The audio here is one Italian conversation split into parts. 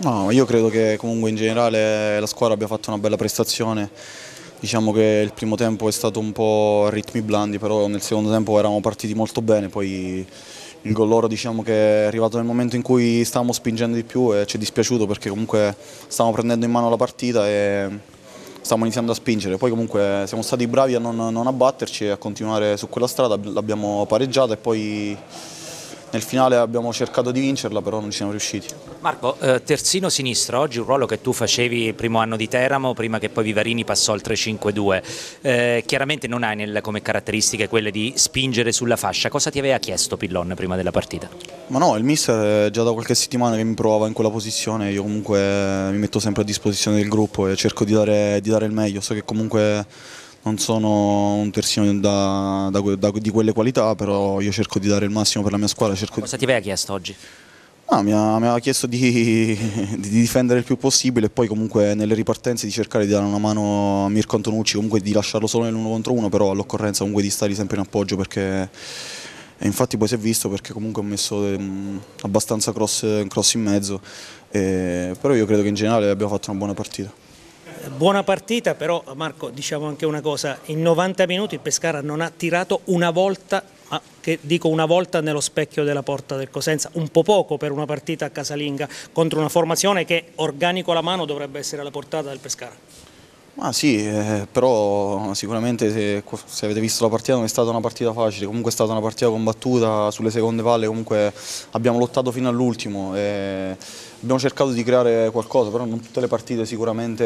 No, io credo che comunque in generale la squadra abbia fatto una bella prestazione. Diciamo che il primo tempo è stato un po' a ritmi blandi, però nel secondo tempo eravamo partiti molto bene, poi il gol loro diciamo che è arrivato nel momento in cui stavamo spingendo di più e ci è dispiaciuto perché comunque stavamo prendendo in mano la partita e stavamo iniziando a spingere. Poi comunque siamo stati bravi a non abbatterci e a continuare su quella strada, l'abbiamo pareggiata e poi nel finale abbiamo cercato di vincerla, però non ci siamo riusciti. Marco, terzino sinistro, oggi un ruolo che tu facevi il primo anno di Teramo, prima che poi Vivarini passò al 3-5-2. Chiaramente non hai come caratteristiche quelle di spingere sulla fascia. Cosa ti aveva chiesto Pillon prima della partita? Ma no, il mister è già da qualche settimana che mi provava in quella posizione, io comunque mi metto sempre a disposizione del gruppo e cerco di dare il meglio, so che comunque non sono un terzino di quelle qualità, però io cerco di dare il massimo per la mia squadra. Cosa ti aveva chiesto oggi? Mi aveva chiesto di difendere il più possibile e poi comunque nelle ripartenze di cercare di dare una mano a Mirko Antonucci, comunque di lasciarlo solo nell'uno contro uno, però all'occorrenza comunque di stare sempre in appoggio perché e infatti poi si è visto perché comunque ho messo abbastanza cross in mezzo, però io credo che in generale abbiamo fatto una buona partita. Buona partita, però Marco diciamo anche una cosa, in 90 minuti il Pescara non ha tirato una volta, che dico una volta nello specchio della porta del Cosenza, un po' poco per una partita casalinga contro una formazione che organico alla mano dovrebbe essere alla portata del Pescara. Ma sì, però sicuramente se avete visto la partita non è stata una partita facile, comunque è stata una partita combattuta, sulle seconde palle comunque abbiamo lottato fino all'ultimo e abbiamo cercato di creare qualcosa, però non tutte le partite sicuramente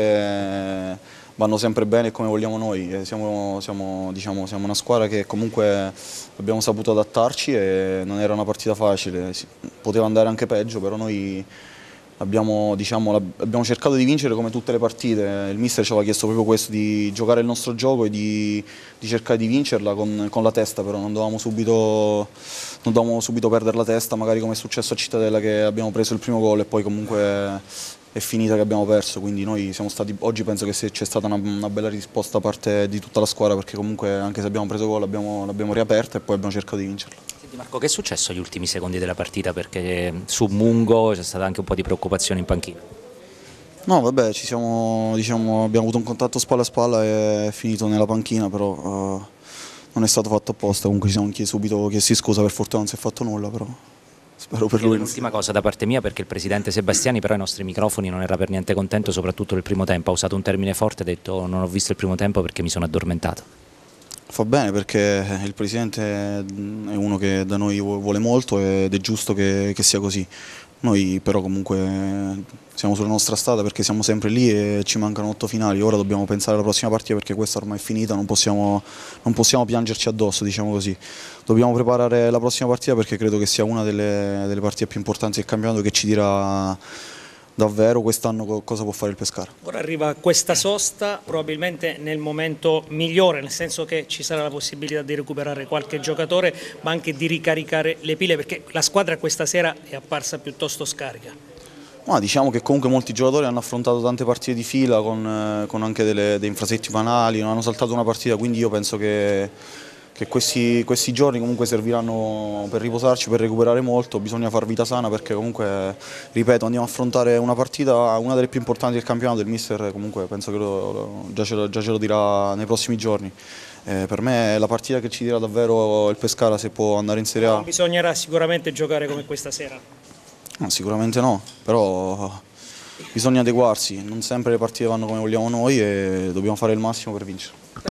vanno sempre bene come vogliamo noi. Siamo una squadra che comunque abbiamo saputo adattarci e non era una partita facile, poteva andare anche peggio, però noi abbiamo cercato di vincere come tutte le partite, il mister ci aveva chiesto proprio questo, di giocare il nostro gioco e di cercare di vincerla con la testa, però non dovevamo subito perdere la testa, magari come è successo a Cittadella che abbiamo preso il primo gol e poi comunque è finita che abbiamo perso, quindi noi siamo stati, oggi penso che c'è stata una bella risposta da parte di tutta la squadra perché comunque anche se abbiamo preso gol l'abbiamo riaperta e poi abbiamo cercato di vincerla. Marco, che è successo agli ultimi secondi della partita? Perché su Mungo c'è stata anche un po' di preoccupazione in panchina. No, vabbè, abbiamo avuto un contatto spalla a spalla e è finito nella panchina, però non è stato fatto apposta, comunque ci siamo subito chiesti scusa, per fortuna non si è fatto nulla, però spero per lui. L'ultima cosa da parte mia, perché il presidente Sebastiani però ai nostri microfoni non era per niente contento, soprattutto del primo tempo, ha usato un termine forte, ha detto non ho visto il primo tempo perché mi sono addormentato. Fa bene perché il Presidente è uno che da noi vuole molto ed è giusto che sia così. Noi però comunque siamo sulla nostra strada perché siamo sempre lì e ci mancano 8 finali. Ora dobbiamo pensare alla prossima partita perché questa ormai è finita, non possiamo piangerci addosso, diciamo così. Dobbiamo preparare la prossima partita perché credo che sia una delle partite più importanti del campionato che ci dirà davvero quest'anno cosa può fare il Pescara. Ora arriva questa sosta probabilmente nel momento migliore, nel senso che ci sarà la possibilità di recuperare qualche giocatore ma anche di ricaricare le pile perché la squadra questa sera è apparsa piuttosto scarica. Ma diciamo che comunque molti giocatori hanno affrontato tante partite di fila con anche dei infrasettimanali, non hanno saltato una partita, quindi io penso che questi giorni comunque serviranno per riposarci, per recuperare molto, bisogna far vita sana perché comunque, ripeto, andiamo a affrontare una partita, una delle più importanti del campionato, il mister comunque penso che già ce lo dirà nei prossimi giorni. Per me è la partita che ci dirà davvero il Pescara se può andare in Serie A. Non bisognerà sicuramente giocare come questa sera. No, sicuramente no, però bisogna adeguarsi, non sempre le partite vanno come vogliamo noi e dobbiamo fare il massimo per vincere.